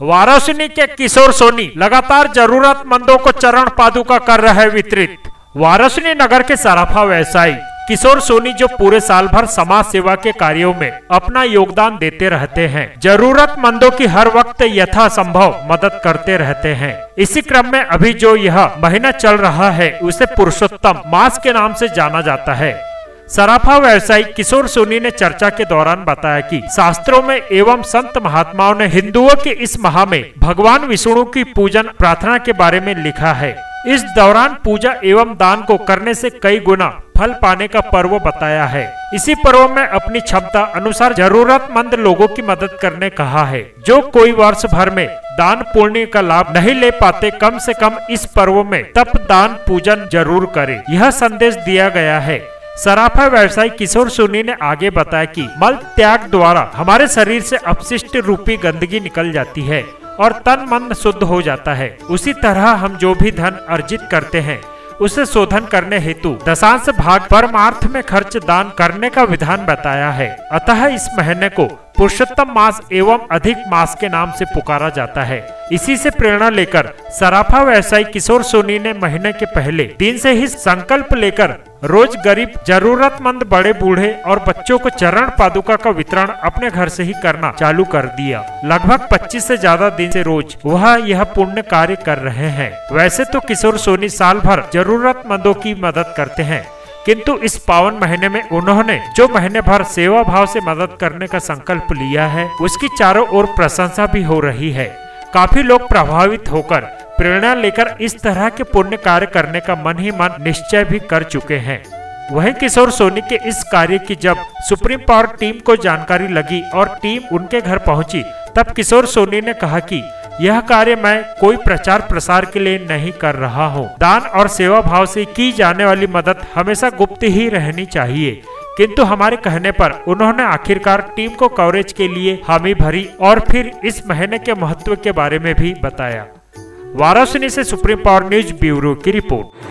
वाराणसी के किशोर सोनी लगातार जरूरतमंदों को चरण पादुका कर रहे वितरित। वाराणसी नगर के सराफा व्यवसायी किशोर सोनी जो पूरे साल भर समाज सेवा के कार्यों में अपना योगदान देते रहते हैं, जरूरतमंदों की हर वक्त यथासंभव मदद करते रहते हैं। इसी क्रम में अभी जो यह महीना चल रहा है उसे पुरुषोत्तम मास के नाम से जाना जाता है। सराफा व्यवसायी किशोर सोनी ने चर्चा के दौरान बताया कि शास्त्रों में एवं संत महात्माओं ने हिंदुओं के इस माह में भगवान विष्णु की पूजन प्रार्थना के बारे में लिखा है। इस दौरान पूजा एवं दान को करने से कई गुना फल पाने का पर्व बताया है। इसी पर्व में अपनी क्षमता अनुसार जरूरतमंद लोगों की मदद करने कहा है। जो कोई वर्ष भर में दान पुण्य का लाभ नहीं ले पाते, कम से कम इस पर्व में तप दान पूजन जरूर करें, यह संदेश दिया गया है। सराफा व्यवसायी किशोर सोनी ने आगे बताया कि मल त्याग द्वारा हमारे शरीर से अपशिष्ट रूपी गंदगी निकल जाती है और तन मन शुद्ध हो जाता है। उसी तरह हम जो भी धन अर्जित करते हैं उसे शोधन करने हेतु दशांश भाग परमार्थ में खर्च दान करने का विधान बताया है। अतः इस महीने को पुरुषोत्तम मास एवं अधिक मास के नाम से पुकारा जाता है। इसी से प्रेरणा लेकर सराफा व्यवसायी किशोर सोनी ने महीने के पहले दिन से ही संकल्प लेकर रोज गरीब जरूरतमंद बड़े बूढ़े और बच्चों को चरण पादुका का वितरण अपने घर से ही करना चालू कर दिया। लगभग 25 से ज्यादा दिन से रोज वह यह पुण्य कार्य कर रहे हैं। वैसे तो किशोर सोनी साल भर जरूरतमंदों की मदद करते हैं, किंतु इस पावन महीने में उन्होंने जो महीने भर सेवा भाव से मदद करने का संकल्प लिया है उसकी चारों ओर प्रशंसा भी हो रही है। काफी लोग प्रभावित होकर प्रेरणा लेकर इस तरह के पुण्य कार्य करने का मन ही मन निश्चय भी कर चुके हैं। वहीं किशोर सोनी के इस कार्य की जब सुप्रीम पावर टीम को जानकारी लगी और टीम उनके घर पहुंची, तब किशोर सोनी ने कहा कि यह कार्य मैं कोई प्रचार प्रसार के लिए नहीं कर रहा हूँ। दान और सेवा भाव से की जाने वाली मदद हमेशा गुप्त ही रहनी चाहिए, किंतु हमारे कहने पर उन्होंने आखिरकार टीम को कवरेज के लिए हामी भरी और फिर इस महीने के महत्व के बारे में भी बताया। वाराणसी से सुप्रीम पावर न्यूज ब्यूरो की रिपोर्ट।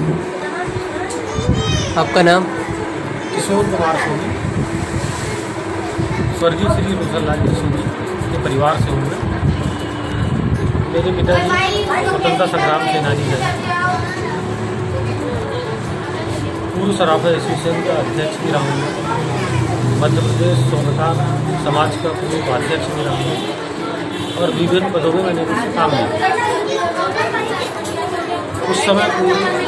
आपका नाम? किशोर कुमार सोनी, स्वर्गीय श्री रोशनलाल जी सोनी के परिवार से हूँ। मेरे पिताजी स्वतंत्रता संग्राम सेनानी हैं, पूर्व सराफा एसोसिएशन का अध्यक्ष भी रहा हूँ, मध्य प्रदेश सोनका समाज का पूर्व उपाध्यक्ष भी रहा हूँ और विभिन्न पदों में मैंने कुछ काम किया। उस समय पूर्व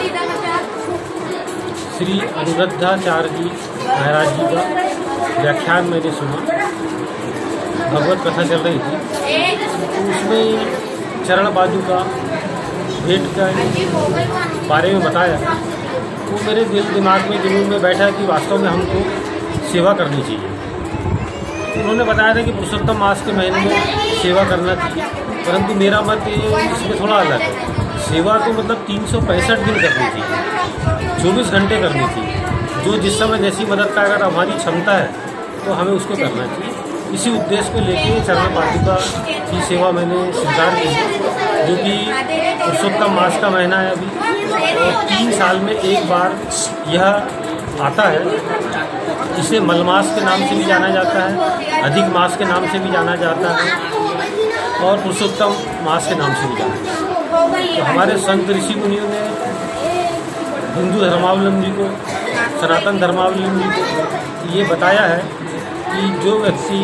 श्री अनुरुद्धाचार्य जी महाराज जी का व्याख्यान मैंने सुना, भगवत कथा चल रही थी, तो उसमें चरण पादुका भेंट का बारे में बताया। तो मेरे दिल दिमाग में जरूर में बैठा कि वास्तव में हमको सेवा करनी चाहिए। उन्होंने बताया था कि पुरुषोत्तम मास के महीने में सेवा करना चाहिए, परंतु मेरा मत इसमें थोड़ा अलग है। सेवा तो मतलब 365 दिन करनी चाहिए, 24 घंटे करनी चाहिए। जो जिस समय जैसी मदद का अगर हमारी क्षमता है तो हमें उसको करना चाहिए। इसी उद्देश्य को लेके चरण पादुका की सेवा मैंने स्वीकार की, जो कि पुरुषोत्तम मास का महीना है अभी, और 3 साल में एक बार यह आता है। इसे मलमास के नाम से भी जाना जाता है, अधिक मास के नाम से भी जाना जाता है और पुरुषोत्तम मास के नाम से भी जाना जाता है। तो हमारे संत ऋषि मुनियों ने हिंदू धर्मावलंबी को, सनातन धर्मावलंबी को ये बताया है कि जो व्यक्ति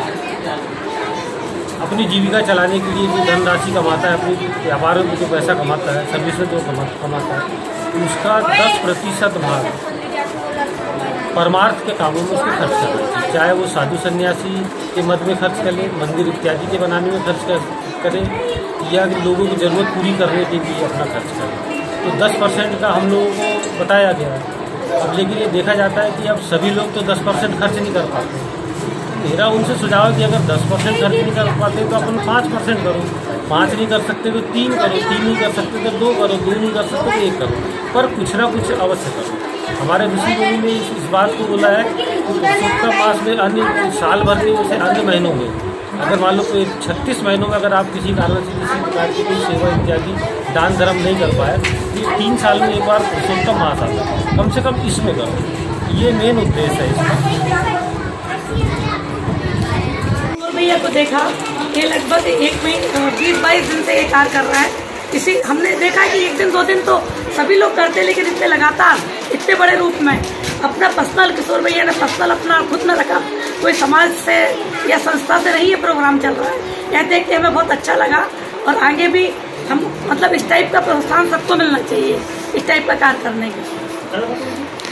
अपनी जीविका चलाने के लिए जो धनराशि कमाता है, अपनी व्यापारों में जो पैसा कमाता है, सर्विस में जो कमाता है, उसका 10% भाग परमार्थ के कामों में उसको खर्च करना चाहिए। चाहे वो साधु सन्यासी के मद में खर्च करे, मंदिर इत्यादि के बनाने में खर्च करे, या लोगों की ज़रूरत पूरी करने के लिए अपना खर्च करें। तो 10% का हम लोगों को बताया गया है। अब लेकिन ये देखा जाता है कि अब सभी लोग तो 10% खर्च नहीं कर पाते। मेरा उनसे सुझाव है कि अगर 10% खर्च नहीं कर पाते तो अपन 5% करो, 5 नहीं कर सकते तो 3 करो, 3 नहीं कर सकते तो 2 करो, 2 नहीं कर सकते तो 1 करो, पर कुछ ना कुछ अवश्य करो। हमारे ऋषि मुनि ने इस बात को बोला है कि पुरुषोत्तम मास में अन्य साल भर के जैसे अन्य महीनों में अगर मान लो कोई 36 महीनों में अगर आप किसी कारण से किसी प्रकार की कोई सेवा इत्यादि दान धर्म नहीं कर पाए, तो 3 साल में एक बार पुरुषोत्तम मास आता है, कम से कम इसमें करो। ये मेन उद्देश्य है इसका। भैया को देखा ये लगभग 20-22 दिन से ये कार्य कर रहा है। इसी हमने देखा है कि 1 दिन 2 दिन तो सभी लोग करते, लेकिन इतने लगातार इतने बड़े रूप में अपना पर्सनल, किशोर भैया ने पर्सनल अपना खुद न रखा, कोई समाज से या संस्था से नहीं ये प्रोग्राम चल रहा है। यह देख के हमें बहुत अच्छा लगा और आगे भी हम मतलब इस टाइप का प्रोत्साहन सबको मिलना चाहिए, इस टाइप का कार्य करने की।